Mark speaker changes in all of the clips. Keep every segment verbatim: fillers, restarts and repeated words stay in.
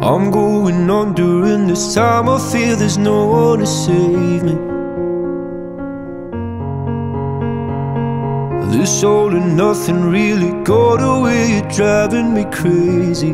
Speaker 1: I'm going on during this time. I feel there's no one to save me. This all and nothing really got away, you're driving me crazy.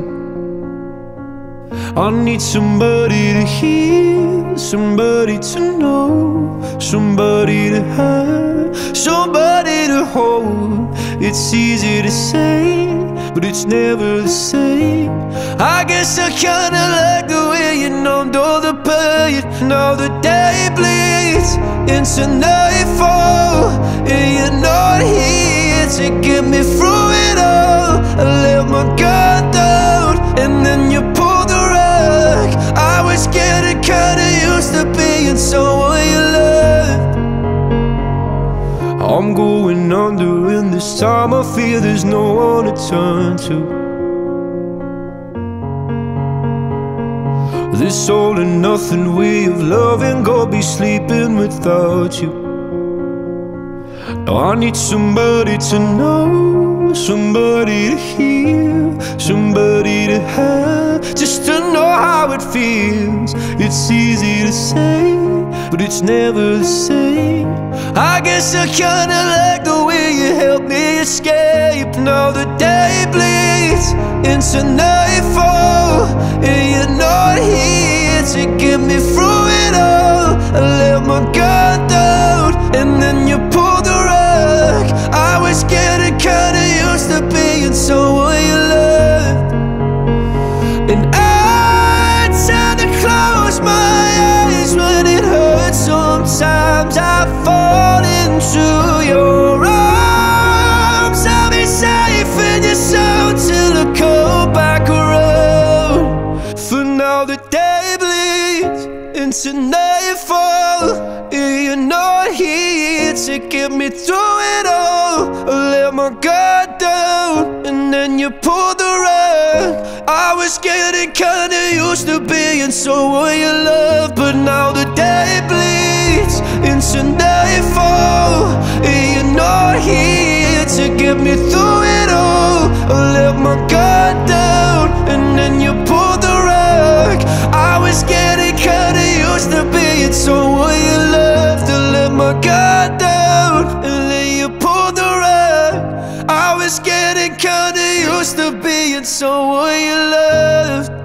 Speaker 1: I need somebody to hear, somebody to know, somebody to have, somebody to hold. It's easy to say, but it's never the same. I guess I kinda like the way you numbed all the pain. Now the day bleeds into nightfall, and you're not here to get me through it all. I let my guard down, and then you pulled the rug. I was getting kinda used to being someone you loved. I'm going under in this time. I feel there's no one to turn to. This all and nothing way of loving, go be sleeping without you. Now I need somebody to know, somebody to hear, somebody to have, just to know how it feels. It's easy to say, but it's never the same. I guess I kinda like the way you helped me escape. Now the day bleeds into nightfall, and you're not here to get me through it all. I let my guard down, and then you pulled the rug. I was getting kinda used to being someone you loved. And I tend to close my eyes when it hurts. Sometimes I fall into your arms. I'll be safe in your soul till I come back around. For now the day bleeds into nightfall, and you're not here to get me through it all. I let my guard down, and then you pulled the rug. I was getting kinda used to being someone you love, but now the day bleeds into nightfall, and you're not here to get me through it all. I let my guard down, and then you pulled the rug. I was getting kinda used to being someone you loved. I let my guard down, and then you pulled the rug. I was getting kinda used to being someone you loved.